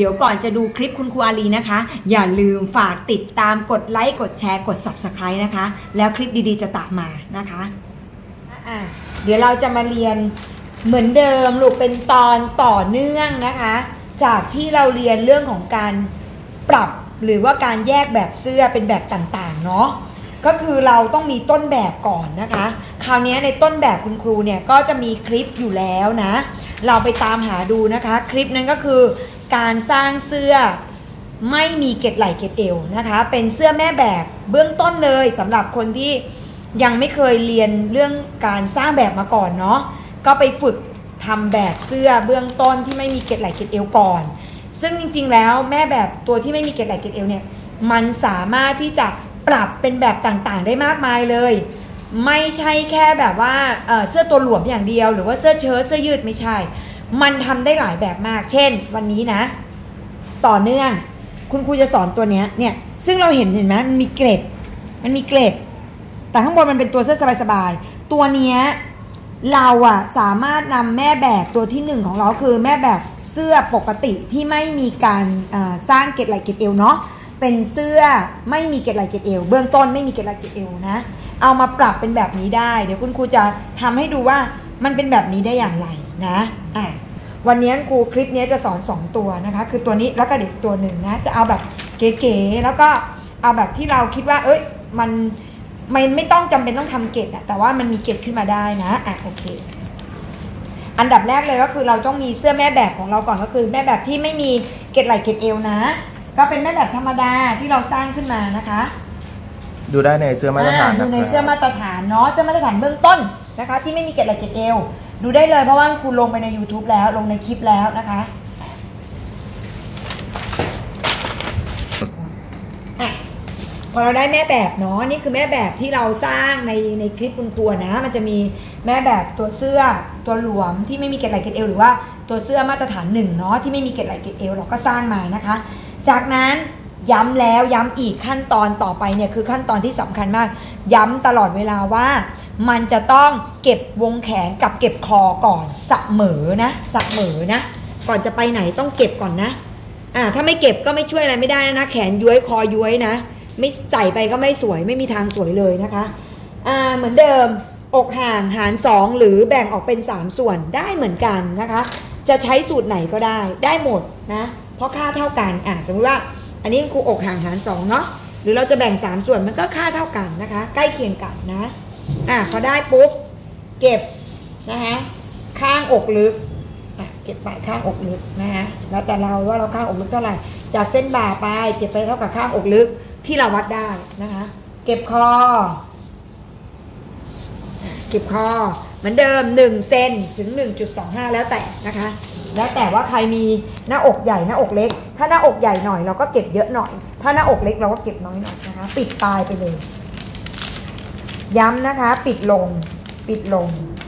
ดี๋ยวก่อนจะดูคลิปคุณครูอาลีนะคะอย่าลืมฝากติดตามกดไลค์กดแชร์กด Subscribe นะคะแล้วคลิปดีๆจะตามมานะคะเดี๋ยวเราจะมาเรียนเหมือนเดิมลูกเป็นตอนต่อเนื่องนะคะจากที่เราเรียนเรื่องของการปรับหรือว่าการแยกแบบเสื้อเป็นแบบต่างๆเนาะก็คือเราต้องมีต้นแบบก่อนนะคะคราวนี้ในต้นแบบคุณครูเนี่ยก็จะมีคลิปอยู่แล้วนะเราไปตามหาดูนะคะคลิปนั้นก็คือการสร้างเสื้อไม่มีเกล็ดไหล่เกล็ดเอวนะคะเป็นเสื้อแม่แบบเบื้องต้นเลยสำหรับคนที่ยังไม่เคยเรียนเรื่องการสร้างแบบมาก่อนเนาะก็ไปฝึกทำแบบเสื้อเบื้องต้นที่ไม่มีเกล็ดไหล่เกล็ดเอวก่อนซึ่งจริงๆแล้วแม่แบบตัวที่ไม่มีเกล็ดไหล่เกล็ดเอวเนี่ยมันสามารถที่จะปรับเป็นแบบต่างๆได้มากมายเลยไม่ใช่แค่แบบว่าเสื้อตัวหลวมอย่างเดียวหรือว่าเสื้อเชิ้ตเสื้อยืดไม่ใช่มันทำได้หลายแบบมากเช่นวันนี้นะต่อเนื่องคุณครูจะสอนตัวเนี้ยเนี่ยซึ่งเราเห็นไหมมันมีเกล็ดแต่ข้างบนมันเป็นตัวเสื้อสบายๆตัวเนี้ยเราสามารถนำแม่แบบตัวที่1ของเราคือแม่แบบเสื้อปกติที่ไม่มีการสร้างเกล็ดไหล่เกล็ดเอวเนาะเป็นเสื้อไม่มีเกล็ดไหล่เกล็ดเอวเบื้องต้นไม่มีเกล็ดไหล่เกล็ดเอวนะเอามาปรับเป็นแบบนี้ได้เดี๋ยวคุณครูจะทำให้ดูว่ามันเป็นแบบนี้ได้อย่างไรนะวันนี้ครูคลิปนี้จะสอน2ตัวนะคะคือตัวนี้แล้วก็เด็กตัวหนึ่งนะจะเอาแบบเก๋ๆแล้วก็เอาแบบที่เราคิดว่ามันไม่ต้องจำเป็นต้องทำเกล็ดแต่ว่ามันมีเกล็ดขึ้นมาได้นะโอเคอันดับแรกเลยก็คือเราต้องมีเสื้อแม่แบบของเราก่อนก็คือแม่แบบที่ไม่มีเกล็ดไหล่เกล็ดเอวนะก็เป็นแม่แบบธรรมดาที่เราสร้างขึ้นมานะคะดูได้ในเสื้อมาตรฐานดูในเสื้อมาตรฐานเนาะเสื้อมาตรฐานเบื้องต้นนะคะที่ไม่มีเกล็ดไหล่เกล็ดเอวดูได้เลยเพราะว่าครูลงไปใน YouTube แล้วลงในคลิปแล้วนะคะพอเราได้แม่แบบเนาะนี่คือแม่แบบที่เราสร้างในคลิปคุณครูนะมันจะมีแม่แบบตัวเสื้อตัวหลวมที่ไม่มีเกล็ดไหล่เกล็ดเอวหรือว่าตัวเสื้อมาตรฐาน1เนาะที่ไม่มีเกล็ดไหล่เกล็ดเอวเราก็สร้างมานะคะจากนั้นย้ำแล้วย้ำอีกขั้นตอนต่อไปเนี่ยคือขั้นตอนที่สำคัญมากย้ำตลอดเวลาว่ามันจะต้องเก็บวงแขนกับเก็บคอก่อนเสมอนะก่อนจะไปไหนต้องเก็บก่อนนะถ้าไม่เก็บก็ไม่ช่วยอะไรไม่ได้นะแขนย้วยคอย้วยนะไม่ใส่ไปก็ไม่สวยไม่มีทางสวยเลยนะคะเหมือนเดิมอกห่างหาร2หรือแบ่งออกเป็น3ส่วนได้เหมือนกันนะคะจะใช้สูตรไหนก็ได้หมดนะเพราะค่าเท่ากันสมมติว่าอันนี้ครูอกห่างหาร2เนาะหรือเราจะแบ่ง3ส่วนมันก็ค่าเท่ากันนะคะใกล้เคียงกันนะพอได้ปุ๊บเก็บนะคะข้างอกลึกเก็บไปข้างอกลึกนะคะแล้วแต่เราว่าเราข้างอกลึกเท่าไหร่จากเส้นบ่าไปเก็บไปเท่ากับข้างอกลึกที่เราวัดได้นะคะเก็บคอเหมือนเดิม1เซนถึง 1.25 แล้วแต่นะคะแล้วแต่ว่าใครมีหน้าอกใหญ่หน้าอกเล็กถ้าหน้าอกใหญ่หน่อยเราก็เก็บเยอะหน่อยถ้าหน้าอกเล็กเราก็เก็บน้อยหน่อยนะคะปิดปลายไปเลยย้ำนะคะปิดลงเนี่ยปิดลง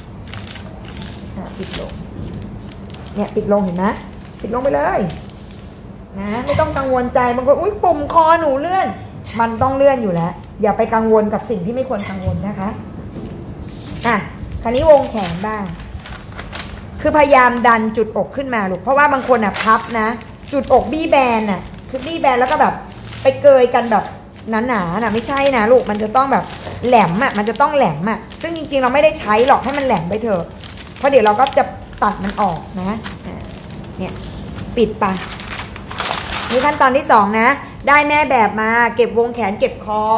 เห็นไหมปิดลงไปเลยนะไม่ต้องกังวลใจบางคนอุ๊ยปุ่มคอหนูเลื่อนมันต้องเลื่อนอยู่แล้วอย่าไปกังวลกับสิ่งที่ไม่ควรกังวลนะคะคราวนี้วงแขนบ้างคือพยายามดันจุดอกขึ้นมาลูกเพราะว่าบางคนพับนะจุดอกบี้แบนคือบี้แบนแล้วก็แบบไปเกยกันแบบหนาไม่ใช่นะลูกมันจะต้องแบบแหลมมันจะต้องแหลมซึ่งจริงๆเราไม่ได้ใช้หรอกให้มันแหลมไปเถอะเพราะเดี๋ยวเราก็จะตัดมันออกนะเนี่ยปิดไปนี่ขั้นตอนที่2นะได้แม่แบบมาเก็บวงแขนเก็บคอ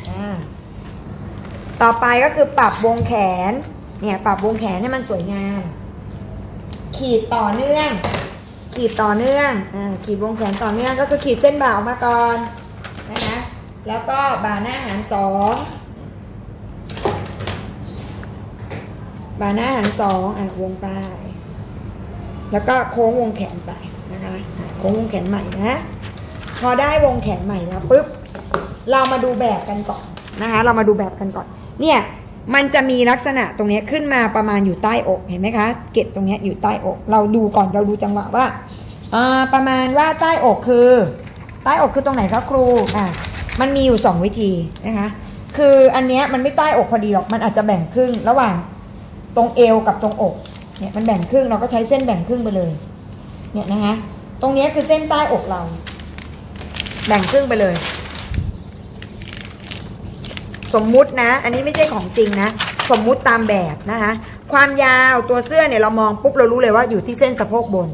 ต่อไปก็คือปรับวงแขนเนี่ยปรับวงแขนให้มันสวยงามขีดต่อเนื่องขีดวงแขนต่อเนื่องก็คือขีดเส้นบ่าออกมาก่อนนะคะแล้วก็บ่าหน้าหาร2วงไปแล้วก็โค้งวงแขนไปนะคะโค้งวงแขนใหม่นะพอได้วงแขนใหม่แล้วปุ๊บเรามาดูแบบกันก่อนนะคะเนี่ยมันจะมีลักษณะตรงนี้ขึ้นมาประมาณอยู่ใต้อกเห็นไหมคะเกล็ดตรงนี้อยู่ใต้อกเราดูก่อนเราดูจังหวะว่าประมาณว่าใต้อกคือตรงไหนครับครูมันมีอยู่2วิธีนะคะคืออันเนี้ยมันไม่ใต้อกพอดีหรอกมันอาจจะแบ่งครึ่งระหว่างตรงเอวกับตรงอกเนี่ยมันแบ่งครึ่งเราก็ใช้เส้นแบ่งครึ่งไปเลยเนี่ยนะคะตรงนี้คือเส้นใต้อกเราแบ่งครึ่งไปเลยสมมุตินะอันนี้ไม่ใช่ของจริงนะสมมุติตามแบบนะคะความยาวตัวเสื้อเนี่ยเรามองปุ๊บเรารู้เลยว่าอยู่ที่เส้นสะโพกบน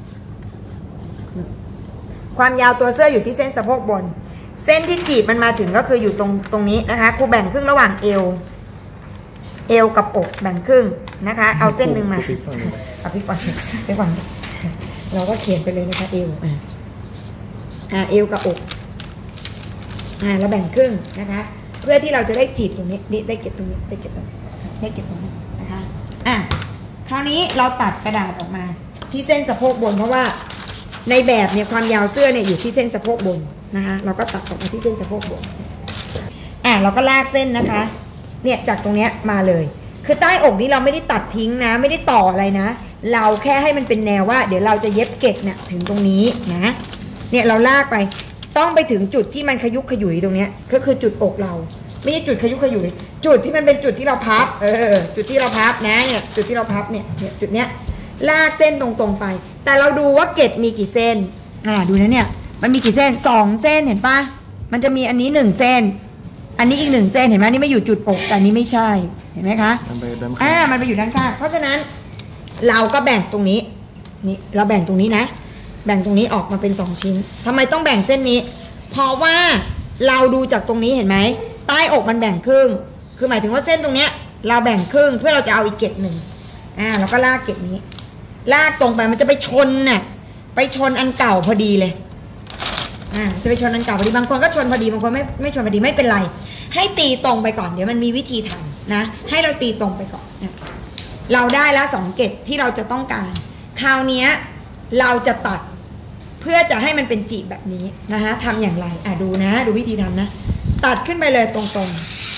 ความยาวตัวเสื้ออยู่ที่เส้นสะโพกบนเส้นที่จีบมันมาถึงก็คืออยู่ตรงนี้นะคะครูแบ่งครึ่งระหว่างเอวกับอกแบ่งครึ่งนะคะเอาเส้นหนึ่งมาเอาพลิกก่อนเราก็เขียนไปเลยนะคะเอวเอวกับอกเราแบ่งครึ่งนะคะเพื่อที่เราจะได้จีบตรงนี้ได้เก็บตรงนี้ได้เก็บตรงนี้นะคะคราวนี้เราตัดกระดาษออกมาที่เส้นสะโพกบนเพราะว่าในแบบเนี่ยความยาวเสื้อเนี่ยอยู่ที่เส้นสะโพกบนนะคะเราก็ตัดออกมาที่เส้นสะโพกบนเราก็ลากเส้นนะคะเนี่ยจากตรงเนี้ยมาเลยคือใต้อกนี้เราไม่ได้ตัดทิ้งนะไม่ได้ต่ออะไรนะเราแค่ให้มันเป็นแนวว่าเดี๋ยวเราจะเย็บเก็บเนี่ยถึงตรงนี้นะเนี่ยเราลากไปต้องไปถึงจุดที่มันขยุกขยุยตรงเนี้ยก็คือจุดอกเราไม่ใช่จุดขยุกขยุยจุดที่มันเป็นจุดที่เราพับจุดที่เราพับนะเนี่ยจุดที่เราพับเนี่ยจุดเนี้ยลากเส้นตรงๆไปแต่เราดูว่าเกล็ดมีกี่เส้นดูนะเนี่ยมันมีกี่เส้น2เส้นเห็นปะมันจะมีอันนี้1เส้นอันนี้อีก1เส้นเห็นไหมนี่ไม่อยู่จุดอกแต่อันนี้ไม่ใช่เห็นไหมคะมันไปอยู่ด้านข้างเพราะฉะนั้นเราก็แบ่งตรงนี้นี่เราแบ่งตรงนี้นะแบ่งตรงนี้ออกมาเป็น2ชิ้นทำไมต้องแบ่งเส้นนี้เพราะว่าเราดูจากตรงนี้เห็นไหมใต้อกมันแบ่งครึ่งคือหมายถึงว่าเส้นตรงเนี้ยเราแบ่งครึ่งเพื่อเราจะเอาอีกเกล็ดหนึ่งเราก็ลากเกล็ดนี้ลากตรงไปมันจะไปชนน่ะไปชนอันเก่าพอดีเลยจะไปชนอันเก่าพอดีบางคนก็ชนพอดีบางคนไม่ชนพอดีไม่เป็นไรให้ตีตรงไปก่อนเดี๋ยวมันมีวิธีทำนะให้เราตีตรงไปก่อนนะเราได้แล้ว2เกล็ดที่เราจะต้องการคราวนี้เราจะตัดเพื่อจะให้มันเป็นจีบแบบนี้นะคะทำอย่างไรดูนะดูวิธีทำนะตัดขึ้นไปเลยตรง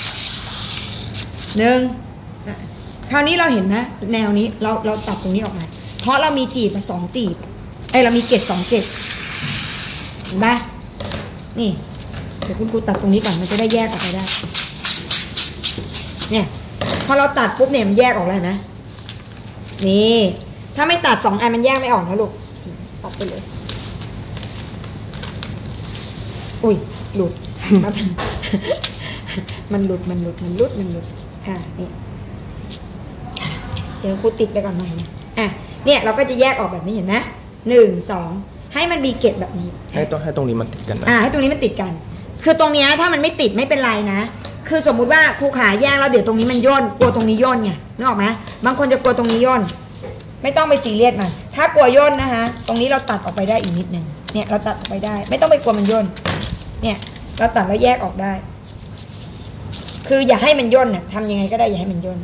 ๆคราวนี้เราเห็นนะแนวนี้เราตัดตรงนี้ออกมาเพราะเรามีจีบ2จีบเรามีเกล็ด2เกล็ดเห็นปะนี่เดี๋ยวคุณครูตัดตรงนี้ก่อนมันจะได้แยกออกไปได้เนี่ยพอเราตัดปุ๊บเนี่ยมันแยกออกแล้วนะนี่ถ้าไม่ตัด2อันมันแยกไม่ออกนะลูกตัดไปเลยอุ้ยหลุดมันหลุดนี่เดี๋ยวครูติดไปก่อนหน่อยนะเนี่ยเราก็จะแยกออกแบบนี้เห็นไหม1 2ให้มันมีเกล็ดแบบนี้ให้ตรงนี้มันติดกันให้ตรงนี้มันติดกันคือตรงนี้ถ้ามันไม่ติดไม่เป็นไรนะคือสมมุติว่าครูขาแยกแล้วเดี๋ยวตรงนี้มันย่นกลัวตรงนี้ย่นไงนึกออกไหมบางคนจะกลัวตรงนี้ย่นไม่ต้องไปซีเรียสมันถ้ากลัวย่นนะคะตรงนี้เราตัดออกไปได้อีกนิดนึงเนี่ยเราตัดออกไปได้ไม่ต้องไปกลัวมันย่นเนี่ยเราตัดแล้วแยกออกได้คืออย่าให้มันย่นทำยังไงก็ได้อย่าให้มันย่น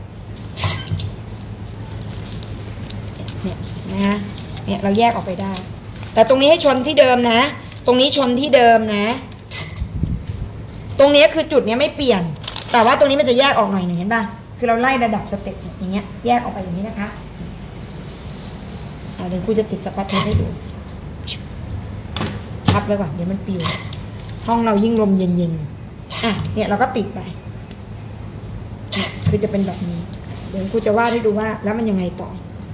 เนี่ยนะเนี่ยเราแยกออกไปได้แต่ตรงนี้ให้ชนที่เดิมนะตรงนี้ชนที่เดิมนะตรงนี้คือจุดนี้ไม่เปลี่ยนแต่ว่าตรงนี้มันจะแยกออกหน่อยหนึ่งเห็นป่ะคือเราไล่ระดับสเต็ปอย่างเงี้ยแยกออกไปอย่างนี้นะคะเดี๋ยวครูจะติดสปัตเทปให้ดูพับไว้ก่อนเดี๋ยวมันปิวห้องเรายิ่งลมเย็นๆเนี่ยเราก็ติดไปคือจะเป็นแบบนี้เดี๋ยวครูจะวาดให้ดูว่าแล้วมันยังไงต่อ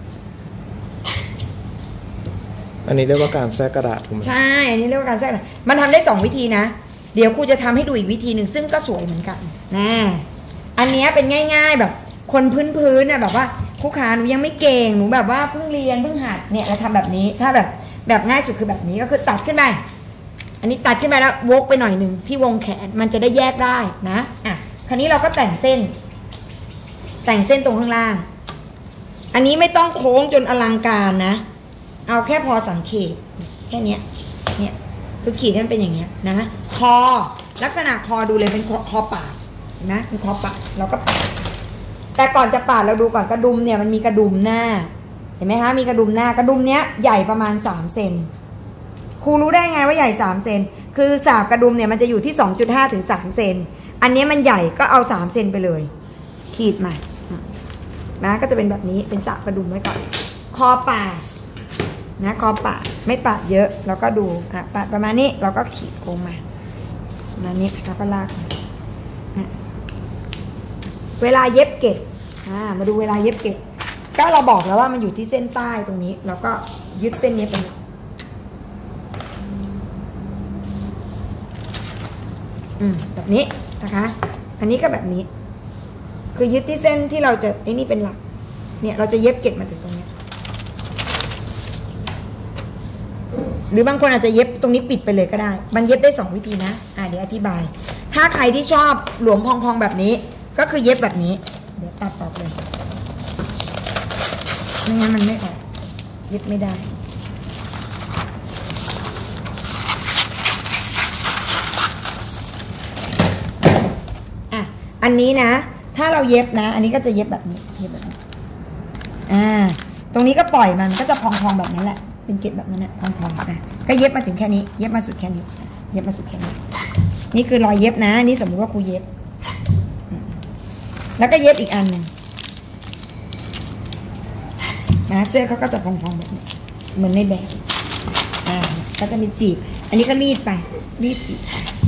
อันนี้เรียกว่าการแทรกกระดาษถูกไหมใช่อันนี้เรียกว่าการแทรกกระดาษมันทำได้2วิธีนะเดี๋ยวครูจะทำให้ดูอีกวิธีหนึ่งซึ่งก็สวยเหมือนกันนะอันนี้เป็นง่ายๆแบบคนพื้นๆแบบว่าครูขาหนูยังไม่เก่งหนูแบบว่าเพิ่งเรียนเพิ่งหัดเนี่ยเราทำแบบนี้ถ้าแบบง่ายสุดคือแบบนี้ก็คือตัดขึ้นไปอันนี้ตัดขึ้นไปแล้ววกไปหน่อยหนึ่งที่วงแขนมันจะได้แยกได้นะคราวนี้เราก็แต่งเส้นตรงข้างล่างอันนี้ไม่ต้องโค้งจนอลังการนะเอาแค่พอสังเกตแค่นี้เนี่ยคือขีดให้มันเป็นอย่างเงี้ยนะคอลักษณะคอดูเลยเป็นคอปาดนะเป็นคอปาดเราก็ปาดแต่ก่อนจะปาดเราดูก่อนกระดุมเนี่ยมันมีกระดุมหน้าเห็นไหมคะมีกระดุมหน้ากระดุมเนี้ยใหญ่ประมาณ3 เซนครูรู้ได้ไงว่าใหญ่3 เซนคือสาบกระดุมเนี่ยมันจะอยู่ที่ 2.5 ถึง 3 เซนอันนี้มันใหญ่ก็เอา3 เซนไปเลยขีดมานะก็จะเป็นแบบนี้เป็นสาบกระดุมไว้ก่อนคอปาดนะคอปาดไม่ปาดเยอะเราก็ดูปาดประมาณนี้เราก็ขีดโค้งมาประมาณนี้แล้วก็ลากเวลาเย็บเกล็ดมาดูเวลาเย็บเกล็ดก็เราบอกแล้วว่ามันอยู่ที่เส้นใต้ตรงนี้เราก็ยึดเส้นนี้เป็นหลักแบบนี้นะคะอันนี้ก็แบบนี้คือยึดที่เส้นที่เราจะไอ้นี่เป็นหลักเนี่ยเราจะเย็บเกล็ดมาถึงตรงนี้หรือบางคนอาจจะเย็บตรงนี้ปิดไปเลยก็ได้มันเย็บได้2วิธีนะเดี๋ยวอธิบายถ้าใครที่ชอบหลวมพองๆแบบนี้ก็คือเย็บแบบนี้เดี๋ยวตัดออกเลยไม่งั้นมันไม่ออกเย็บไม่ได้อันนี้นะถ้าเราเย็บนะอันนี้ก็จะเย็บแบบนี้เย็บแบบนี้ตรงนี้ก็ปล่อยมันก็จะพองๆแบบนั้นแหละเป็นเกล็ดแบบนั้นนะพองๆก็เย็บมาถึงแค่นี้เย็บมาสุดแค่นี้เย็บมาสุดแค่นี้นี่คือรอยเย็บนะนี่สมมุติว่าครูเย็บแล้วก็เย็บอีกอันหนึ่งนะเสื้อเขาก็จะพองๆแบบนี้เหมือนในแบบก็จะมีจีบอันนี้ก็รีดไปรีดจีบ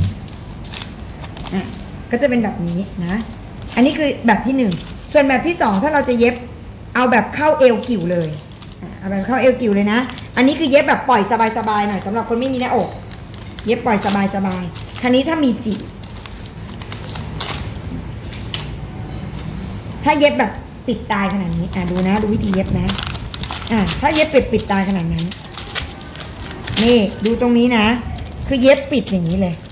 ก็จะเป็นแบบนี้นะอันนี้คือแบบที่1ส่วนแบบที่2ถ้าเราจะเย็บเอาแบบเข้าเอวกิ่วเลยเอาแบบเข้าเอวกิ่วเลยนะอันนี้คือเย็บแบบปล่อยสบายๆหน่อยสำหรับคนไม่มีหน้าอกเย็บปล่อยสบายๆคราวนี้ถ้ามีจีบถ้าเย็บแบบปิดตายขนาดนี้ดูนะดูวิธีเย็บนะถ้าเย็บปิดตายขนาดนั้นนี่ดูตรงนี้นะคือเย็บปิดอย่างนี้เลย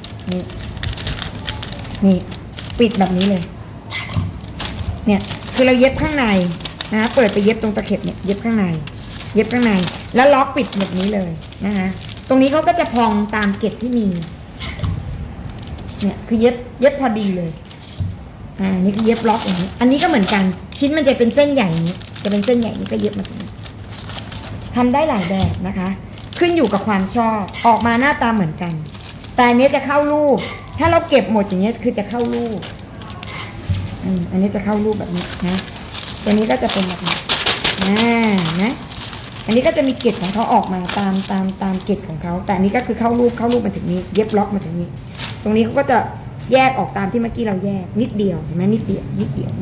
นี่ปิดแบบนี้เลยเนี่ยคือเราเย็บข้างในนะเปิดไปเย็บตรงตะเข็บเนี่ยเย็บข้างในเย็บข้างในแล้วล็อกปิดแบบนี้เลยนะคะตรงนี้เขาก็จะพองตามเกล็ดที่มีเนี่ยคือเย็บพอดีเลยนี่คือเย็บล็อกอย่างนี้อันนี้ก็เหมือนกันชิ้นมันจะเป็นเส้นใหญ่นี้จะเป็นเส้นใหญ่นี้ก็เย็บมาตรงนี้ทำได้หลายแบบนะคะขึ้นอยู่กับความชอบออกมาหน้าตาเหมือนกันแต่อันนี้จะเข้ารูปถ้าเราเก็บหมดอย่างนี้คือจะเข้ารูปอันนี้จะเข้ารูปแบบนี้นะตัวนี้ก็จะเป็นแบบนี้นะอันนี้ก็จะมีเกล็ดของเขาออกมาตามเกล็ดของเขาแต่อันนี้ก็คือเข้ารูปมาถึงนี้เย็บล็อกมาถึงนี้ตรงนี้เขาก็จะแยกออกตามที่เมื่อกี้เราแยกนิดเดียวเห็นไหมนิดเดียว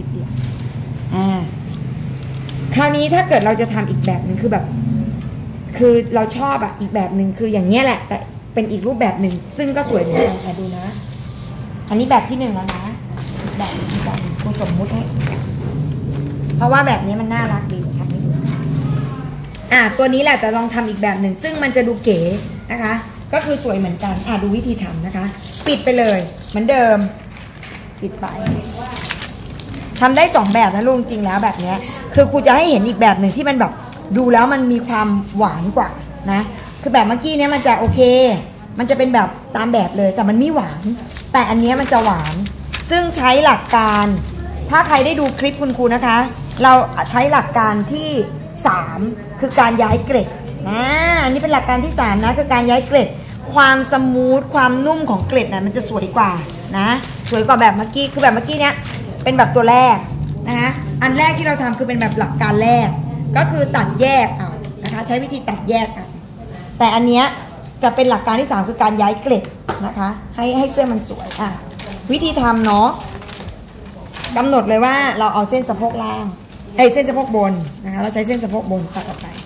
คราวนี้ถ้าเกิดเราจะทำอีกแบบหนึ่งคือแบบคือเราชอบอีกแบบหนึ่งคืออย่างนี้แหละแต่เป็นอีกรูปแบบหนึ่งซึ่งก็สวยเหมือนกันดูนะอันนี้แบบที่1แล้วนะแบบคุณสมมุติให้เพราะว่าแบบนี้มันน่ารักดีทำให้ดูตัวนี้แหละแต่ลองทำอีกแบบหนึ่งซึ่งมันจะดูเก๋นะคะก็คือสวยเหมือนกันดูวิธีทำนะคะปิดไปเลยเหมือนเดิมปิดไปทำได้2แบบนะลุงจริงแล้วแบบนี้คือครูจะให้เห็นอีกแบบหนึ่งที่มันแบบดูแล้วมันมีความหวานกว่านะคือแบบเมื่อกี้เนี้ยมันจะโอเคมันจะเป็นแบบตามแบบเลยแต่มันไม่หวานแต่อันนี้มันจะหวานซึ่งใช้หลักการถ้าใครได้ดูคลิปคุณครูนะคะเราใช้หลักการที่3คือการย้ายเกล็ดอันนี้เป็นหลักการที่3นะคือการย้ายเกล็ดความสมูทความนุ่มของเกล็ดมันจะสวยกว่านะสวยกว่าแบบเมื่อกี้คือแบบเมื่อกี้เนี้ยเป็นแบบตัวแรกนะคะอันแรกที่เราทำคือเป็นแบบหลักการแรกก็คือตัดแยกเอานะคะใช้วิธีตัดแยกแต่อันเนี้ยจะเป็นหลักการที่3คือการย้ายเกล็ดนะคะให้เสื้อมันสวยวิธีทำเนาะกำหนดเลยว่าเราเอาเส้นสะโพกล่างเส้นสะโพกบนนะคะเราใช้เส้นสะโพกบนตัดออกไป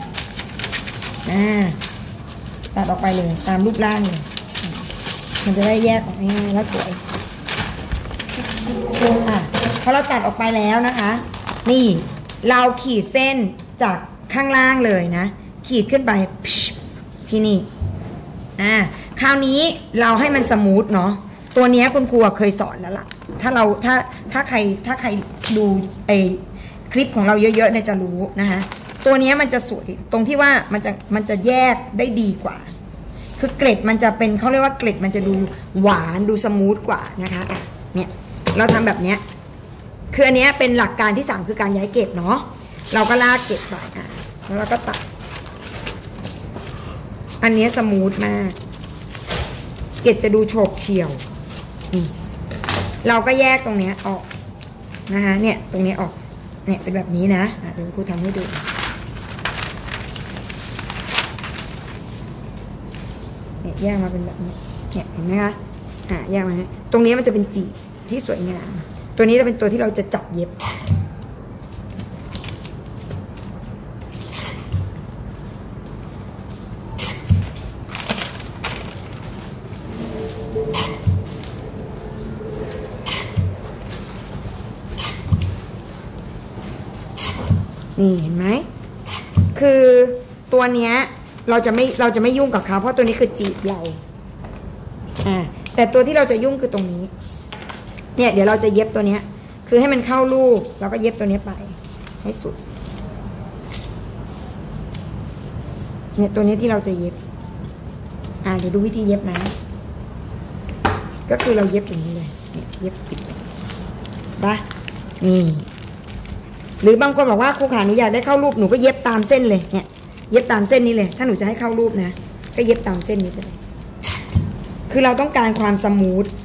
ตัดออกไปเลยตามรูปร่างเลยมันจะได้แยกออกง่ายๆแล้วสวยพอเราตัดออกไปแล้วนะคะนี่เราขีดเส้นจากข้างล่างเลยนะขีดขึ้นไปที่นี่คราวนี้เราให้มันสมูทเนาะตัวนี้คุณครูเคยสอนแล้วล่ะถ้าใครดูคลิปของเราเยอะๆเนี่ยจะรู้นะคะตัวนี้มันจะสวยตรงที่ว่ามันจะแยกได้ดีกว่าคือเกล็ดมันจะเป็นเขาเรียกว่าเกล็ดมันจะดูหวานดูสมูทกว่านะคะเนี่ยเราทำแบบเนี้ยคืออันนี้เป็นหลักการที่3คือการย้ายเกล็ดเนาะเราก็ลากเกล็ดไปแล้วเราก็ตัดอันนี้สมูทมากเกล็ดจะดูโฉบเฉี่ยวเราก็แยกตรงนี้ออกนะคะเนี่ยตรงนี้ออกเนี่ยเป็นแบบนี้นะเดี๋ยวครูทำให้ดูเนี่ยแยกมาเป็นแบบนี้เนี่ยเห็นไหมคะแยกมาเนี่ยตรงนี้มันจะเป็นจีบที่สวยงามตัวนี้จะเป็นตัวที่เราจะจับเย็บนี่เห็นไหมคือตัวเนี้ยเราจะไม่ยุ่งกับเขาเพราะตัวนี้คือจีบเราแต่ตัวที่เราจะยุ่งคือตรงนี้เนี่ยเดี๋ยวเราจะเย็บตัวเนี้ยคือให้มันเข้ารูปเราก็เย็บตัวนี้ไปให้สุดเนี่ยตัวนี้ที่เราจะเย็บเดี๋ยวดูวิธีเย็บนะก็คือเราเย็บอย่างนี้เลยเนี่ยเย็บปิดปะนี่หรือบางคนบอกว่าครูขาหนูอยากได้เข้ารูปหนูก็เย็บตามเส้นเลยเนี่ยเย็บตามเส้นนี้เลยถ้าหนูจะให้เข้ารูปนะก็เย็บตามเส้นนี้เลยคือเราต้องการความสมูท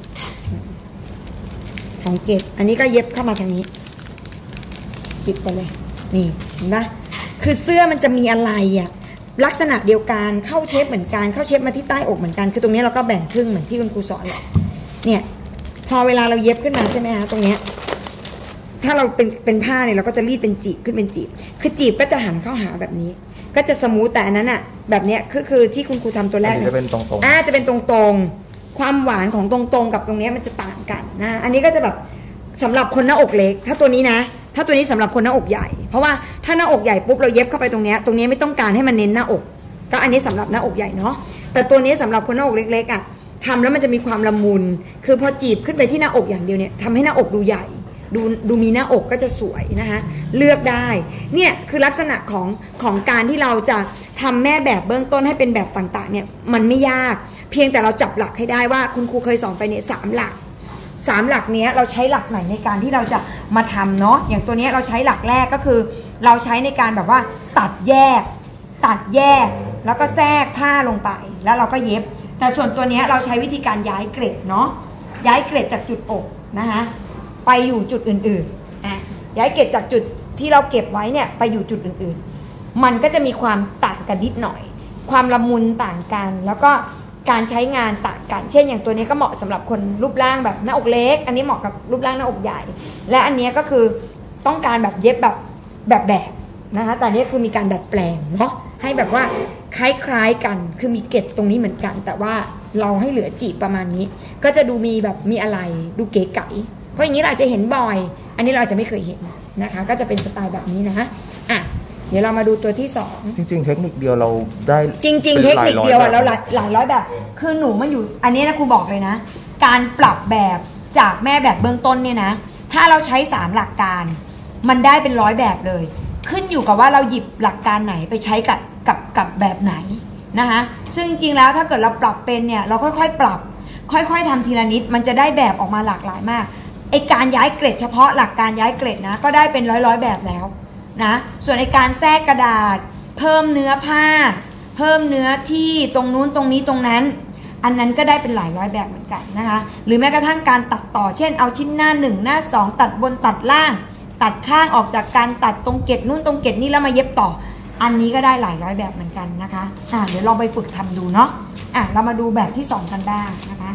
ของเกล็ดอันนี้ก็เย็บเข้ามาทางนี้ปิดไปเลยนี่เห็นปะคือเสื้อมันจะมีอะไรลักษณะเดียวกันเข้าเชฟเหมือนกันเข้าเชฟมาที่ใต้อกเหมือนกันคือตรงนี้เราก็แบ่งครึ่งเหมือนที่คุณครูสอนแหละเนี่ยพอเวลาเราเย็บขึ้นมาใช่ไหมคะตรงเนี้ยถ้าเราเป็นผ้าเนี่ยเราก็จะรีดเป็นจีบขึ้นเป็นจีบคือจีบก็จะหันเข้าหาแบบนี้ก็จะสมูทแต่อันนั้นแบบเนี้ยคือที่คุณครูทำตัวแรกจะเป็นตรงจะเป็นตรงความหวานของตรงกับตรงนี้มันจะต่างกันนะอันนี้ก็จะแบบสำหรับคนหน้าอกเล็กถ้าตัวนี้นะถ้าตัวนี้สำหรับคนหน้าอกใหญ่เพราะว่าถ้าหน้าอกใหญ่ปุ๊บเราเย็บเข้าไปตรงนี้ไม่ต้องการให้มันเน้นหน้าอกก็อันนี้สำหรับหน้าอกใหญ่เนาะแต่ตัวนี้สำหรับคนหน้าอกเล็กๆทำแล้วมันจะมีความละมุนคือพอจีบขึ้นไปที่หน้าอกอย่างเดียวเนี่ยทำให้หน้าอกดูใหญ่ดูมีหน้าอกก็จะสวยนะคะเลือกได้เนี่ยคือลักษณะของการที่เราจะทำแม่แบบเบื้องต้นให้เป็นแบบต่างๆเนี่ยมันไม่ยากเพียงแต่เราจับหลักให้ได้ว่าคุณครูเคยสอนไปเนี่ย3 หลักเนี้ยเราใช้หลักไหนในการที่เราจะมาทำเนาะอย่างตัวนี้เราใช้หลักแรกก็คือเราใช้ในการแบบว่าตัดแยกแล้วก็แทรกผ้าลงไปแล้วเราก็เย็บแต่ส่วนตัวนี้เราใช้วิธีการย้ายเกร็ดเนาะย้ายเกร็ดจากจุดอกนะคะไปอยู่จุดอื่นๆย้ายเกร็ดจากจุดที่เราเก็บไว้เนี่ยไปอยู่จุดอื่นๆมันก็จะมีความต่างกันนิดหน่อยความละมุนต่างกันแล้วก็การใช้งานต่างกันเช่นอย่างตัวนี้ก็เหมาะสำหรับคนรูปร่างแบบหน้าอกเล็กอันนี้เหมาะกับรูปร่างหน้าอกใหญ่และอันนี้ก็คือต้องการแบบเย็บแบบนะคะแต่นี้คือมีการดัดแปลงเนาะให้แบบว่าคล้ายๆกันคือมีเกล็ดตรงนี้เหมือนกันแต่ว่าเราให้เหลือจีบประมาณนี้ก็จะดูมีแบบมีอะไรดูเก๋ไก๋เพราะอย่างนี้เราอาจจะเห็นบ่อยอันนี้เราจะไม่เคยเห็นนะคะก็จะเป็นสไตล์แบบนี้นะเดี๋ยวเรามาดูตัวที่2จริงๆเทคนิคเดียวเราได้จริงๆเทคนิคเดียวเราหลายร้อยแบบคือหนูมันอยู่อันนี้นะครูบอกเลยนะการปรับแบบจากแม่แบบเบื้องต้นเนี่ยนะถ้าเราใช้3 หลักการมันได้เป็น100 แบบเลยขึ้นอยู่กับว่าเราหยิบหลักการไหนไปใช้กับแบบไหนนะคะซึ่งจริงๆแล้วถ้าเกิดเราปรับเป็นเนี่ยเราค่อยๆปรับค่อยๆทำทีละนิดมันจะได้แบบออกมาหลากหลายมากไอการย้ายเกร็ดเฉพาะหลักการย้ายเกร็ดนะก็ได้เป็นร้อยแบบแล้วนะส่วนในการแทรกกระดาษเพิ่มเนื้อผ้าเพิ่มเนื้อที่ตรงนู้นตรงนี้ตรงนั้นอันนั้นก็ได้เป็นหลายร้อยแบบเหมือนกันนะคะหรือแม้กระทั่งการตัดต่อเช่นเอาชิ้นหน้า1หน้า2ตัดบนตัดล่างตัดข้างออกจากการตัดตรงเกล็ดนู้นตรงเกล็ดนี้แล้วมาเย็บต่ออันนี้ก็ได้หลายร้อยแบบเหมือนกันนะคะเดี๋ยวลองไปฝึกทำดูเนาะเรามาดูแบบที่2กันบ้างนะคะ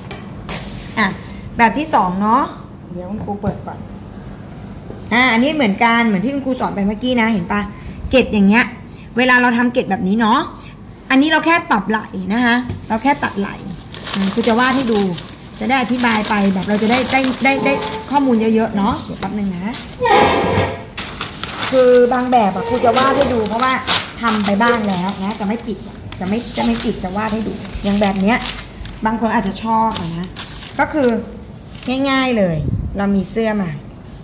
แบบที่2เนาะเดี๋ยวคุณครูเปิดก่อนอันนี้เหมือนกันเหมือนที่คุณครูสอนไปเมื่อกี้นะเห็นปะเกล็ดอย่างเงี้ยเวลาเราทำเกล็ดแบบนี้เนาะอันนี้เราแค่ปรับไหล่นะคะเราแค่ตัดไหล่ครูจะวาดให้ดูจะได้อธิบายไปแบบเราจะได้ข้อมูลเยอะๆเนาะเดี๋ยวแป๊บนึงนะคือบางแบบครูจะวาดให้ดูเพราะว่าทำไปบ้างแล้วนะจะไม่ปิดจะไม่ปิดจะวาดให้ดูอย่างแบบเนี้ยบางคนอาจจะชอบนะก็คือง่ายๆเลยเรามีเสื้อมา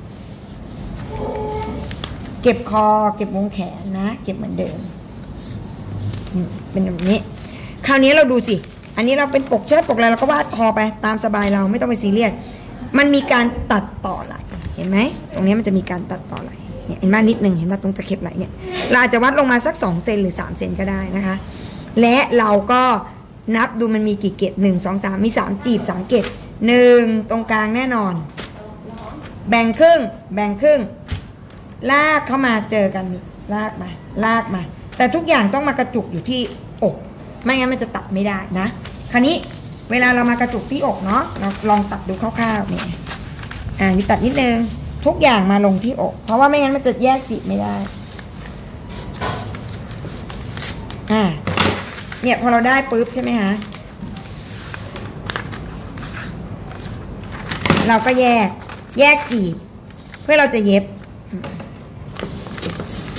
เก็บคอเก็บวงแขนนะเก็บเหมือนเดิมเป็นแบบนี้คราวนี้เราดูสิอันนี้เราเป็นปกเชิ้ตปกอะไรเราก็วาดคอไปตามสบายเราไม่ต้องไปซีเรียสมันมีการตัดต่อไหล่เห็นไหมตรงนี้มันจะมีการตัดต่อไหล่เนี่ยเห็นไหมนิดนึงเห็นไหมตรงตะเข็บไหล่เนี่ยเราอาจจะวัดลงมาสัก2 เซนหรือ3 เซนก็ได้นะคะและเราก็นับดูมันมีกี่เกล็ด1 2 3มี3จีบ3 เกล็ด1ตรงกลางแน่นอนแบ่งครึ่งลากเข้ามาเจอกันนี่ลากมาแต่ทุกอย่างต้องมากระจุกอยู่ที่อกไม่งั้นมันจะตัดไม่ได้นะคราวนี้เวลาเรามากระจุกที่อกเนาะเราลองตัดดูคร่าวๆนี่มีตัดนิดนึงทุกอย่างมาลงที่อกเพราะว่าไม่งั้นมันจะแยกจีบไม่ได้เนี่ยพอเราได้ปุ๊บใช่ไหมคะเราก็แยกจีบเพื่อเราจะเย็บ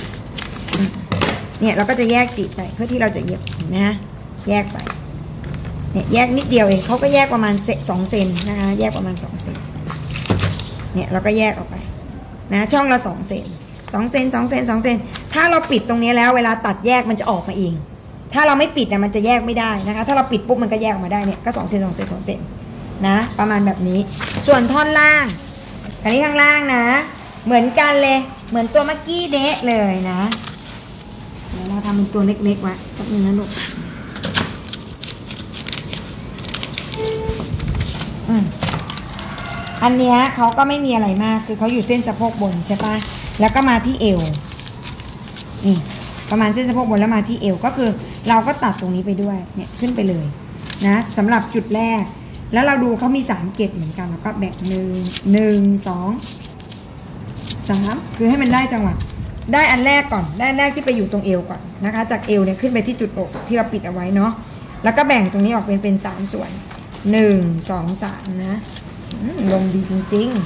เนี่ยเราก็จะแยกจีบไปเพื่อที่เราจะเย็บเห็นไหมฮะแยกไปเนี่ยแยกนิดเดียวเองเขาก็แยกประมาณ2 เซนนะคะแยกประมาณ2 เซนเนี่ยเราก็แยกออกไปนะช่องละ2 เซน2 เซน2 เซน2 เซนถ้าเราปิดตรงนี้แล้วเวลาตัดแยกมันจะออกมาเองถ้าเราไม่ปิดเนี่ยมันจะแยกไม่ได้นะคะถ้าเราปิดปุ๊บมันก็แยกออกมาได้เนี่ยก็2 เซน2 เซน2 เซนนะประมาณแบบนี้ส่วนท่อนล่างอันนี้ข้างล่างนะเหมือนกันเลยเหมือนตัวเมื่อกี้เดะเลยนะเดี๋ยวเราทำเป็นตัวเล็กๆไว้แป๊บนึงนะลูกอันเนี้ยเขาก็ไม่มีอะไรมากคือเขาอยู่เส้นสะโพกบนใช่ปะแล้วก็มาที่เอวนี่ประมาณเส้นสะโพกบนแล้วมาที่เอวก็คือเราก็ตัดตรงนี้ไปด้วยเนี่ยขึ้นไปเลยนะสำหรับจุดแรกแล้วเราดูเขามี3 เกล็ดเหมือนกันแล้วก็แบ่ง1 2 3คือให้มันได้จังหวะได้อันแรกก่อนได้อันแรกที่ไปอยู่ตรงเอวก่อนนะคะจากเอวเนี่ยขึ้นไปที่จุดอกที่เราปิดเอาไว้เนาะแล้วก็แบ่งตรงนี้ออกเป็น3 ส่วน1 2 3นะลงดีจริง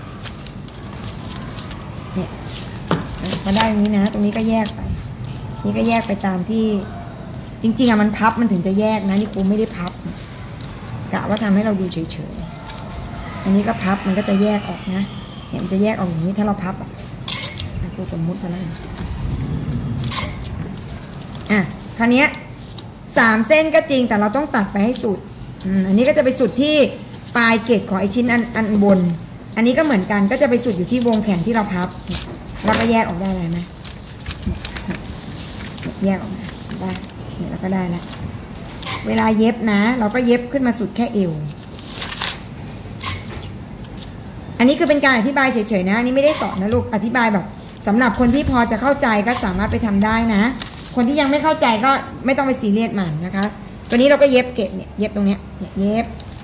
ๆเนี่ยมาได้ตรงนี้นะตรงนี้ก็แยกไปนี่ก็แยกไปตามที่จริงๆอะมันพับมันถึงจะแยกนะนี่ครูไม่ได้พับกะว่าทำให้เราดูเฉยๆอันนี้ก็พับมันก็จะแยกออกนะเนี่ยมันจะแยกออกอย่างนี้ถ้าเราพับอะครูสมมุติมาแล้วคราวนี้3 เส้นก็จริงแต่เราต้องตัดไปให้สุดอันนี้ก็จะไปสุดที่ปลายเกล็ดของไอชิ้นอันบนอันนี้ก็เหมือนกันก็จะไปสุดอยู่ที่วงแขนที่เราพับเราก็แยกออกได้เลยไหมแยกออกมาได้เนี่ยเราก็ได้แล้วเวลาเย็บนะเราก็เย็บขึ้นมาสุดแค่เอวอันนี้คือเป็นการอธิบายเฉยๆนะอันนี้ไม่ได้สอนนะลูกอธิบายแบบสำหรับคนที่พอจะเข้าใจก็สามารถไปทำได้นะคนที่ยังไม่เข้าใจก็ไม่ต้องไปซีเรียสมันนะคะตัวนี้เราก็เย็บเก็บเนี่ยเย็บตรงเนี้ยเย็บ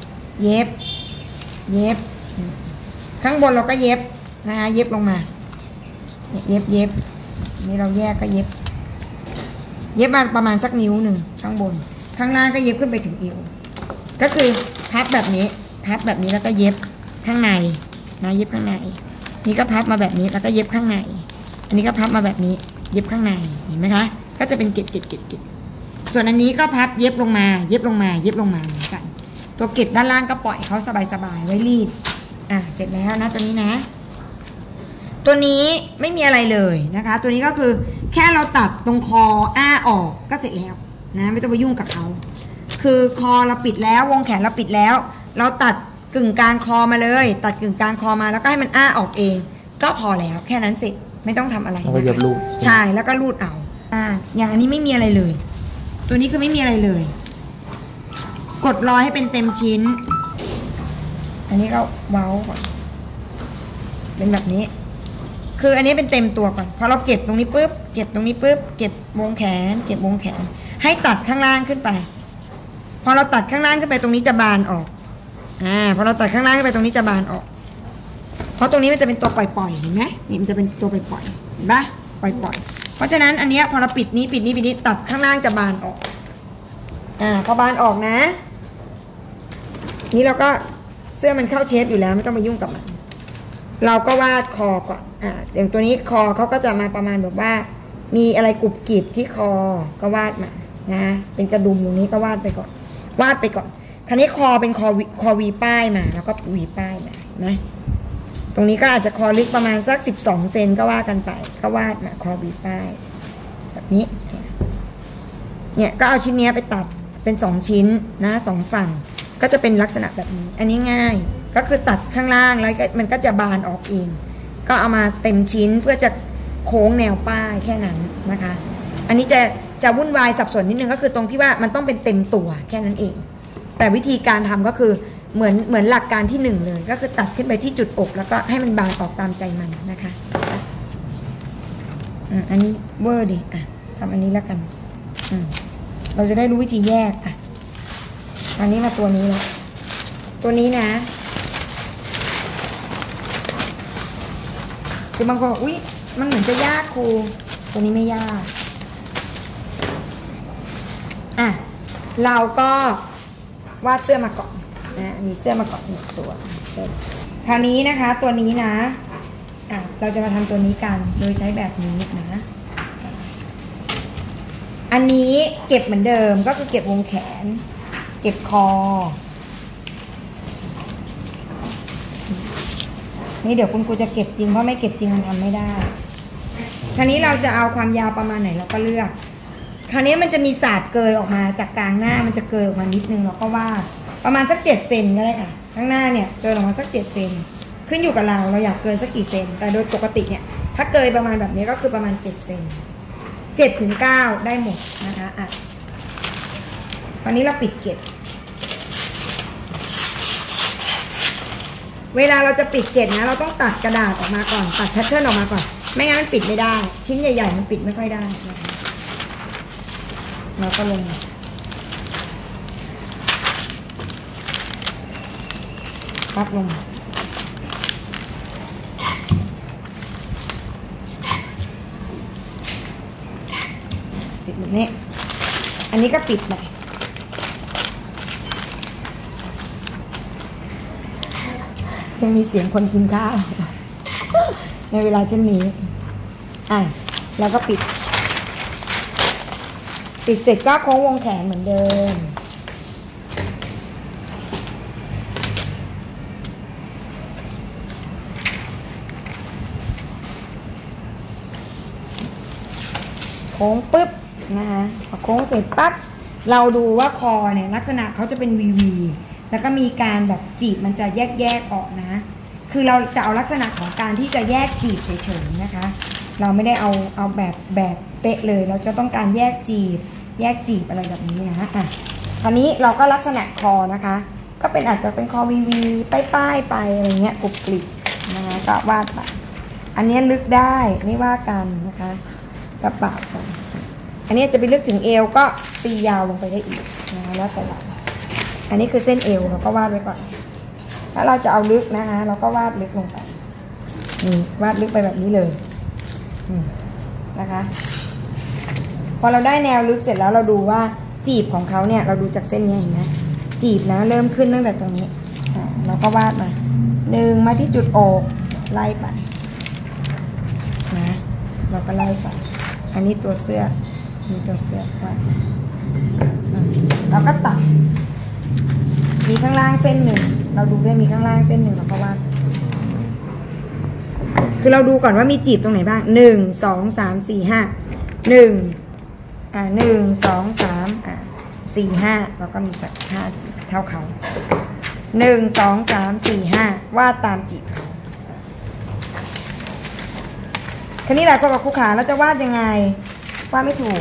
ข้างบนเราก็เย็บนะคะเย็บลงมาเย็บนี่เราแยกก็เย็บมาประมาณสักนิ้วหนึ่งข้างบนข้างล่างก็เย็บขึ้นไปถึงเอวก็คือพับแบบนี้แล้วก็เย็บข้างในนะเย็บข้างในนี่ก็พับมาแบบนี้แล้วก็เย็บข้างในอันนี้ก็พับมาแบบนี้เย็บข้างในเห็นไหมคะก็จะเป็นเกล็ดส่วนอันนี้ก็พับเย็บลงมาเหมือนกันตัวเกล็ดด้านล่างก็ปล่อยเขาสบายๆไว้รีดเสร็จแล้วนะตัวนี้นะตัวนี้ไม่มีอะไรเลยนะคะตัวนี้ก็คือแค่เราตัดตรงคอออกก็เสร็จแล้วนะไม่ต้องไปยุ่งกับเขาคือคอเราปิดแล้ววงแขนเราปิดแล้วเราตัดกึ่งกลางคอมาเลยตัดกึ่งกลางคอมาแล้วก็ให้มันออกเองก็พอแล้วแค่นั้นเสร็จไม่ต้องทำอะไรนะคะใช่แล้วก็รูดเอาอย่างอันนี้ไม่มีอะไรเลยตัวนี้คือไม่มีอะไรเลยกดรอให้เป็นเต็มชิ้นอันนี้ก็เว้าก่อนเป็นแบบนี้คืออันนี้เป็นเต็มตัวก่อนพอเราเก็บตรงนี้ปุ๊บเก็บวงแขนให้ตัดข้างล่างขึ้นไปพอเราตัดข้างล่างขึ้นไปตรงนี้จะบานออกพอเราตัดข้างล่างขึ้นไปตรงนี้จะบานออกเพราะตรงนี้มันจะเป็นตัวปล่อยๆเห็นไหมนี่มันจะเป็นตัวปล่อยๆเห็นปะปล่อยเพราะฉะนั้นอันนี้พอเราปิดนี้ตัดข้างล่างจะบานออกพอบานออกนะนี่เราก็เสื้อมันเข้าเชฟอยู่แล้วไม่ต้องไปยุ่งกับมันเราก็วาดคอก่อนอย่างตัวนี้คอเขาก็จะมาประมาณแบบว่ามีอะไรกรุบกริบที่คอก็วาดมานะเป็นกระดุมตรงนี้ก็วาดไปก่อนคราวนี้คอเป็นคอวีป้ายมาแล้วก็วีป้ายมานะตรงนี้ก็อาจจะคอลึกประมาณสัก12 เซนก็ว่ากันไปก็วาดมาคอวีป้ายแบบนี้เนี่ยก็เอาชิ้นนี้ไปตัดเป็น2 ชิ้นนะ2 ฝั่งก็จะเป็นลักษณะแบบนี้อันนี้ง่ายก็คือตัดข้างล่างแล้วมันก็จะบานออกเองก็เอามาเต็มชิ้นเพื่อจะโค้งแนวป้ายแค่นั้นนะคะอันนี้จะวุ่นวายสับสนนิดนึงก็คือตรงที่ว่ามันต้องเป็นเต็มตัวแค่นั้นเองแต่วิธีการทำก็คือเหมือนหลักการที่1เลยก็คือตัดขึ้นไปที่จุดอกแล้วก็ให้มันบานออกตามใจมันนะคะอันนี้เวอร์ดิทำอันนี้แล้วกันเราจะได้รู้วิธีแยกอันนี้มาตัวนี้แล้วตัวนี้นะคือบางคนบอกอุ๊ยมันเหมือนจะยากครูตัวนี้ไม่ยากเราก็วาดเสื้อมาก่อนนะมีเสื้อมาก่อน1 ตัวคราวนี้นะคะตัวนี้นะเราจะมาทำตัวนี้กันโดยใช้แบบนี้นะอันนี้เก็บเหมือนเดิมก็คือเก็บวงแขนเก็บคอนี่เดี๋ยวคุณครูจะเก็บจริงเพราะไม่เก็บจริงมันทำไม่ได้คราวนี้เราจะเอาความยาวประมาณไหนเราก็เลือกคราวนี้มันจะมีศาสตร์เกยออกมาจากกลางหน้ามันจะเกยออกมานิดนึงเราก็วาดประมาณสัก7 เซนก็ได้ค่ะข้างหน้าเนี่ยเกยออกมาสัก7 เซนขึ้นอยู่กับเราอยากเกยสักกี่เซนแต่โดยปกติเนี่ยถ้าเกยประมาณแบบนี้ก็คือประมาณ7 เซน7 ถึง 9ได้หมดนะคะอ่ะตอนนี้เราปิดเก็บเวลาเราจะปิดเก็บนะเราต้องตัดกระดาษออกมาก่อนตัดแพทเทิร์นออกมาก่อนไม่งั้นมันปิดไม่ได้ชิ้นใหญ่ๆมันปิดไม่ค่อยได้นะคะเราก็ลงพับลงปิดแบบนี้อันนี้ก็ปิดไปยังมีเสียงคนกินข้าวในเวลาเช่นนี้แล้วก็ปิดเสร็จก็โค้งวงแขนเหมือนเดิมโค้งปุ๊บนะคะพอโค้งเสร็จปั๊บเราดูว่าคอเนี่ยลักษณะเขาจะเป็นวีแล้วก็มีการแบบจีบมันจะแยกออกนะคือเราจะเอาลักษณะของการที่จะแยกจีบเฉยๆนะคะเราไม่ได้เอาแบบเป๊ะเลยเราจะต้องการแยกจีบอะไรแบบนี้นะคราวนี้เราก็ลักษณะคอนะคะก็เป็นอาจจะเป็นคอวีป้ายไปอะไรเงี้ยกรุบกริบนะคะก็วาดไปอันนี้ลึกได้ไม่ว่ากันนะคะกระเป๋าอันนี้จะไปลึกถึงเอวก็ตียาวลงไปได้อีกนะแล้วแต่เราอันนี้คือเส้นเอวเราก็วาดไว้ก่อนถ้าเราจะเอาลึกนะคะเราก็วาดลึกลงไปวาดลึกไปแบบนี้เลยนะคะพอเราได้แนวลึกเสร็จแล้วเราดูว่าจีบของเขาเนี่ยเราดูจากเส้นนี้เห็นไหมจีบนะเริ่มขึ้นตั้งแต่ตรงนี้เราก็วาดมา1มาที่จุดอกไล่ไปนะเราก็ไล่ไปอันนี้ตัวเสื้อมีตัวเสื้อวาดเราก็ตัดมีข้างล่างเส้นหนึ่งเราดูด้วยมีข้างล่างเส้นหนึ่งเราก็วาดคือเราดูก่อนว่ามีจีบตรงไหนบ้าง1 2 3 4 5 1 1 2 3 4 5เราก็มีสัก5จีบเท่าเขา1 2 3 4 5วาดตามจีบเขาคราวนี้หลายคนบอกครูขาเราจะวาดยังไงวาดไม่ถูก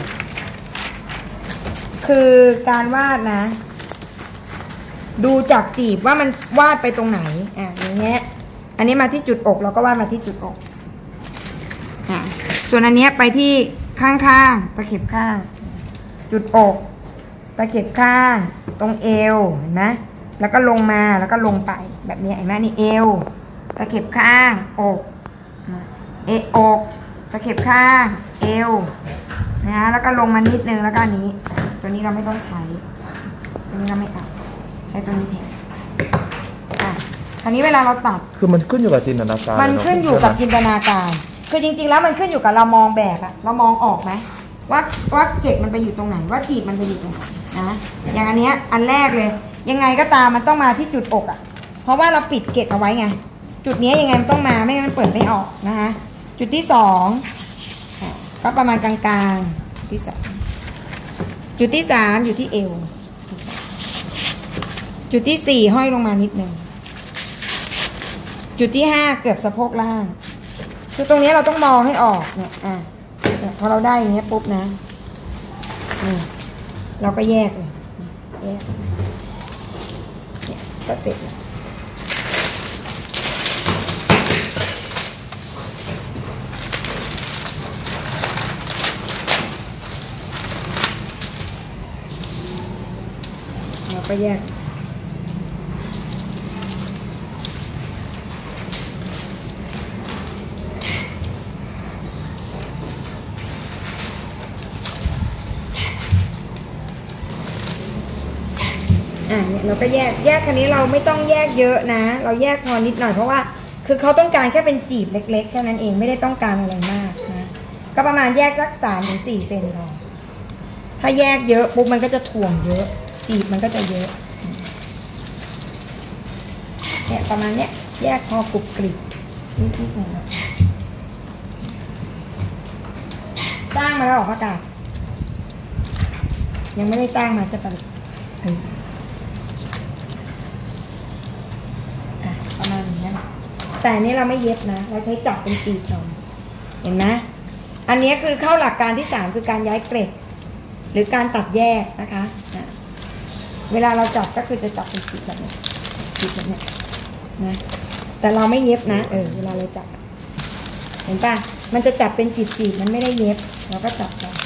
คือการวาดนะดูจากจีบว่ามันวาดไปตรงไหนอย่างเงี้ยอันนี้มาที่จุดอกเราก็วาดมาที่จุดอกส่วนอันนี้ไปที่ข้างๆตะเข็บข้างจุดอกตะเข็บข้างตรงเอวเห็นไหมแล้วก็ลงมาแล้วก็ลงไปแบบนี้เห็นไหมนี่เอวตะเข็บข้างอกอกตะเข็บข้างเอวนะแล้วก็ลงมานิดนึงแล้วก็อันนี้ตัวนี้เราไม่ต้องใช้ตัวนี้เราไม่เอาใช้ตัวนี้แทนคราวนี้เวลาเราตัดคือมันขึ้นอยู่กับจินตนาการมันขึ้นอยู่กับจินตนาการคือจริงๆแล้วมันขึ้นอยู่กับเรามองแบบเรามองออกไหมว่าเกล็ดมันไปอยู่ตรงไหนว่าจีบมันไปอยู่ตรงไหนนะอย่างอันเนี้ยอันแรกเลยยังไงก็ตามมันต้องมาที่จุดอกเพราะว่าเราปิดเกล็ดเอาไว้ไงจุดนี้ยังไงมันต้องมาไม่งั้นมันเปิดไม่ออกนะคะจุดที่2ก็ประมาณกลางๆที่2จุดที่3อยู่ที่เอวจุดที่4ห้อยลงมานิดนึงจุดที่5เกือบสะโพกล่างคือตรงนี้เราต้องมองให้ออกเนี่ยพอเราได้อย่างเงี้ยปุ๊บนะเราก็แยกเลยแยกเนี่ยก็เสร็จแล้วเราก็แยกเนี่ยเราก็แยกคันนี้เราไม่ต้องแยกเยอะนะเราแยกพอนิดหน่อยเพราะว่าคือเขาต้องการแค่เป็นจีบเล็กๆแค่นั้นเองไม่ได้ต้องการอะไรมากนะก็ประมาณแยกสัก3 ถึง 4 เซนพอถ้าแยกเยอะปุ๊บมันก็จะถ่วงเยอะจีบมันก็จะเยอะเนี่ยประมาณเนี้ยแยกพอกรุบกริบนิดหน่อยสร้างมาแล้วออกอากาศยังไม่ได้สร้างมาจะประมาณนี้นะแต่อันนี้เราไม่เย็บนะเราใช้จับเป็นจีบเอาเห็นไหมอันนี้คือเข้าหลักการที่3คือการย้ายเกล็ดหรือการตัดแยกนะคะเวลาเราจับก็คือจะจับเป็นจีบแบบนี้จีบแบบนี้นะแต่เราไม่เย็บนะเวลาเราจับเห็นป่ะมันจะจับเป็นจีบมันไม่ได้เย็บเราก็จับไป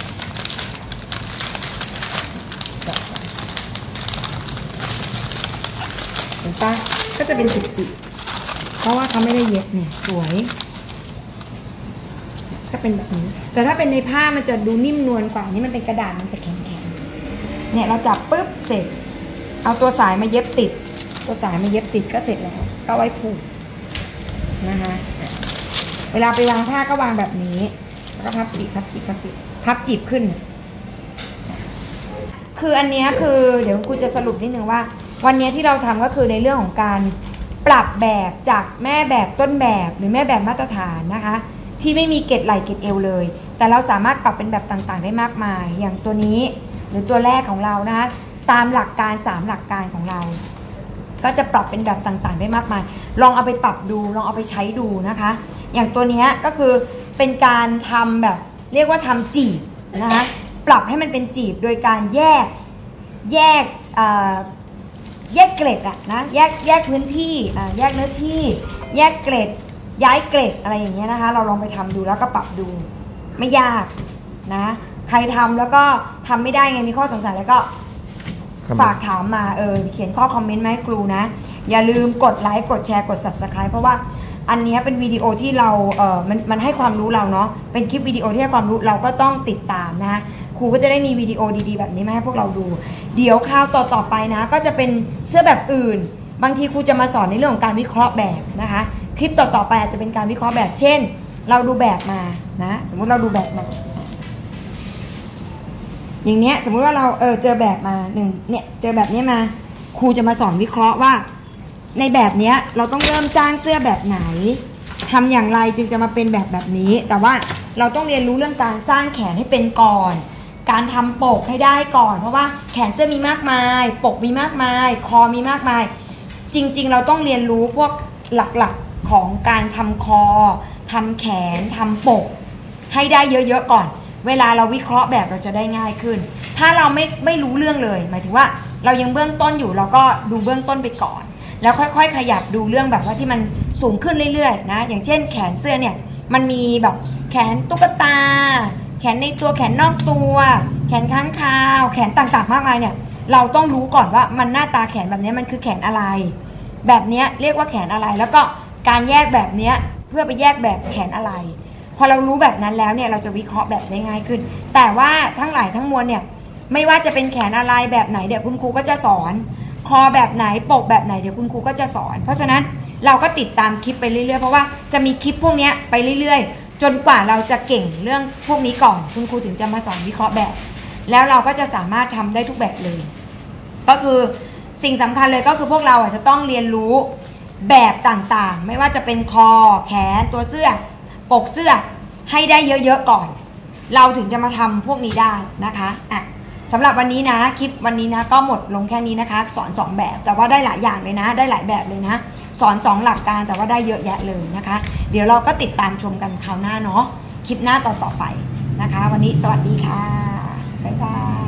เห็นป่ะก็จะเป็นจีบเพราะว่าเขาไม่ได้เย็บเนี่ยสวยก็เป็นแบบนี้แต่ถ้าเป็นในผ้ามันจะดูนิ่มนวลกว่านี่มันเป็นกระดาษมันจะแข็งเนี่ยเราจับปุ๊บเสร็จเอาตัวสายมาเย็บติดตัวสายมาเย็บติดก็เสร็จแล้วก็ไว้ผูกนะคะเวลาไปวางผ้าก็วางแบบนี้แล้วก็พับจีบขึ้นคืออันนี้คือเดี๋ยวครูจะสรุปนิดนึงว่าวันนี้ที่เราทำก็คือในเรื่องของการปรับแบบจากแม่แบบต้นแบบหรือแม่แบบมาตรฐานนะคะที่ไม่มีเกล็ดไหล่เกล็ดเอวเลยแต่เราสามารถปรับเป็นแบบต่างๆได้มากมายอย่างตัวนี้หรือตัวแรกของเรานะคะตามหลักการ3หลักการของเราก็จะปรับเป็นแบบต่างๆได้มากมายลองเอาไปปรับดูลองเอาไปใช้ดูนะคะอย่างตัวนี้ก็คือเป็นการทำแบบเรียกว่าทำจีบนะคะปรับให้มันเป็นจีบโดยการแยกเกล็ดอะนะแยกพื้นที่แยกเนื้อที่แยกเกล็ดย้ายเกล็ดอะไรอย่างเงี้ยนะคะเราลองไปทำดูแล้วก็ปรับดูไม่ยากนะใครทำแล้วก็ทำไม่ได้ไงมีข้อสงสัยแล้วก็ฝากถามมาเขียนข้อคอมเมนต์มาให้ครูนะอย่าลืมกดไลค์กดแชร์กด Subscribe เพราะว่าอันนี้เป็นวิดีโอที่เรามันให้ความรู้เราเนาะเป็นคลิปวิดีโอที่ให้ความรู้เราก็ต้องติดตามนะครูก็จะได้มีวิดีโอดีๆแบบนี้มาให้พวกเราดูเดี๋ยวคราวต่อไปนะก็จะเป็นเสื้อแบบอื่นบางทีครูจะมาสอนในเรื่องของการวิเคราะห์แบบนะคะคลิปต่อๆไปอาจจะเป็นการวิเคราะห์แบบเช่นเราดูแบบมานะสมมุติเราดูแบบมาอย่างเนี้ยสมมุติว่าเราเจอแบบมาเนี่ยเจอแบบนี้มาครูจะมาสอนวิเคราะห์ว่าในแบบเนี้ยเราต้องเริ่มสร้างเสื้อแบบไหนทำอย่างไรจึงจะมาเป็นแบบนี้แต่ว่าเราต้องเรียนรู้เรื่องการสร้างแขนให้เป็นก่อนการทำปกให้ได้ก่อนเพราะว่าแขนเสื้อมีมากมายปกมีมากมายคอมีมากมายจริงๆเราต้องเรียนรู้พวกหลักๆของการทำคอทำแขนทำปกให้ได้เยอะๆก่อนเวลาเราวิเคราะห์แบบเราจะได้ง่ายขึ้นถ้าเราไม่รู้เรื่องเลยหมายถึงว่าเรายังเบื้องต้นอยู่เราก็ดูเบื้องต้นไปก่อนแล้วค่อยๆขยับดูเรื่องแบบว่าที่มันสูงขึ้นเรื่อยๆนะอย่างเช่นแขนเสื้อเนี่ยมันมีแบบแขนตุ๊กตาแขนในตัวแขนนอกตัวแขนข้างคาวแขนต่างๆมากมายเนี่ยเราต้องรู้ก่อนว่ามันหน้าตาแขนแบบนี้มันคือแขนอะไรแบบนี้เรียกว่าแขนอะไรแล้วก็การแยกแบบนี้เพื่อไปแยกแบบแขนอะไรพอเรารู้แบบนั้นแล้วเนี่ยเราจะวิเคราะห์แบบได้ง่ายขึ้นแต่ว่าทั้งหลายทั้งมวลเนี่ยไม่ว่าจะเป็นแขนอะไรแบบไหนเดี๋ยวคุณครูก็จะสอนคอแบบไหนปกแบบไหนเดี๋ยวคุณครูก็จะสอนเพราะฉะนั้นเราก็ติดตามคลิปไปเรื่อยๆเพราะว่าจะมีคลิปพวกนี้ไปเรื่อยๆจนกว่าเราจะเก่งเรื่องพวกนี้ก่อนคุณครูถึงจะมาสอนวิเคราะห์แบบแล้วเราก็จะสามารถทำได้ทุกแบบเลยก็คือสิ่งสำคัญเลยก็คือพวกเราจะต้องเรียนรู้แบบต่างๆไม่ว่าจะเป็นคอแขนตัวเสื้อปกเสื้อให้ได้เยอะๆก่อนเราถึงจะมาทำพวกนี้ได้นะคะสำหรับวันนี้นะคลิปวันนี้นะก็หมดลงแค่นี้นะคะสอน2แบบแต่ว่าได้หลายอย่างเลยนะได้หลายแบบเลยนะสอน2หลักการแต่ว่าได้เยอะแยะเลยนะคะเดี๋ยวเราก็ติดตามชมกันคราวหน้าเนาะคลิปหน้าต่อไปนะคะวันนี้สวัสดีค่ะบ๊ายบาย